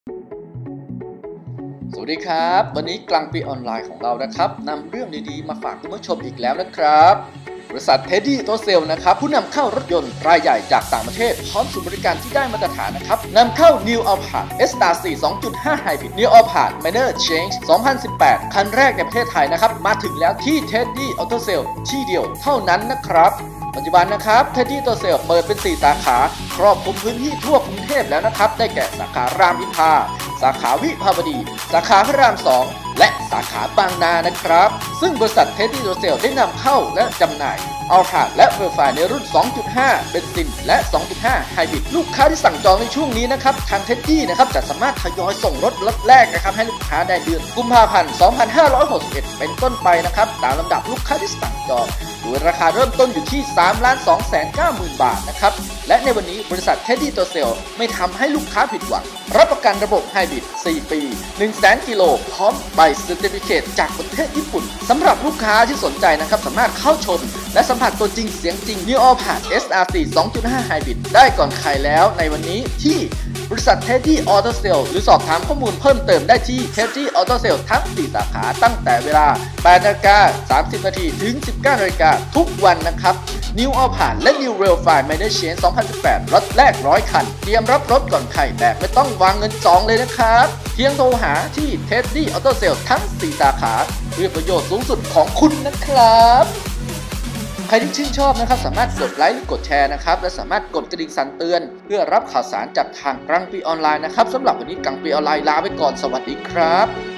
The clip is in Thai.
สวัสดีครับวันนี้กลางปีออนไลน์ของเรานะครับนำเรื่องดีๆมาฝากคุณผู้ชมอีกแล้วนะครับบริษัทเท็ดดี้ออโตเซลนะครับผู้นำเข้ารถยนต์รายใหญ่จากต่างประเทศพร้อมศูนย์บริการที่ได้มาตรฐานนะครับนำเข้า New Alphard S-4 2.5 Hybrid New Alphard Minor Change 2018 คันแรกในประเทศไทยนะครับมาถึงแล้วที่เท็ดดี้ออโตเซลที่เดียวเท่านั้นนะครับปัจจุบันนะครับเท็ดดี้ออโตเซลเปิดเป็น4สาขาครอบคลุมพื้นที่ทั่วกรุงเทพแล้วนะครับได้แก่สาขารามอินทราสาขาวิภาวดีสาขาพระราม2และสาขาบางนานะครับซึ่งบริษัทเท็ดดี้ออโตเซลได้นำเข้าและจำหน่ายอัลพาร์ดและเวอร์ไฟในรุ่น 2.5 เบนซินและ 2.5 ไฮบริดลูกค้าที่สั่งจองในช่วงนี้นะครับทางเท็ดดี้นะครับจะสามารถทยอยส่งรถล็อตแรกนะครับให้ลูกค้าได้เดือนกุมภาพันธ์ 2561 เป็นต้นไปนะครับตามลำดับลูกค้าที่สั่งจองโดยราคาเริ่มต้นอยู่ที่ 3,290,000 บาทนะครับและในวันนี้บริษัทเท็ดดี้ออโตเซลไม่ทำให้ลูกค้าผิดหวังรับประกันระบบไฮบริด 4 ปี 100,000 กิโลพร้อมใบเซอร์ติฟิเคตจากประเทศญี่ปุ่นสำหรับลูกค้าที่สนใจนะครับสามารถเข้าชมและสัมผัสตัวจริงเสียงจริง New Alphard SR4 2.5 Hybrid ได้ก่อนใครแล้วในวันนี้ที่บริษัทเท็ดดี้ออโตเซลหรือสอบถามข้อมูลเพิ่มเติมได้ที่เท็ดดี้ออโตเซลทั้ง 4 สาขาตั้งแต่เวลา 8:30 น. ถึง 19:00 น. ทุกวันนะครับ New Alphard และ New Railfire Minor Change 2018 รถแรก100 คันเตรียมรับรถก่อนใครแบบไม่ต้องวางเงินจองเลยนะครับเพียงโทรหาที่เท็ดดี้ออโตเซลทั้ง 4 สาขาเพื่อประโยชน์สูงสุดของคุณนะครับใครที่ชื่นชอบนะครับสามารถกดไลค์หรือกดแชร์นะครับและสามารถกดกระดิ่งสั่นเตือนเพื่อรับข่าวสารจากทางกลางปีออนไลน์นะครับสำหรับวันนี้กลางปีออนไลน์ลาไปก่อนสวัสดีครับ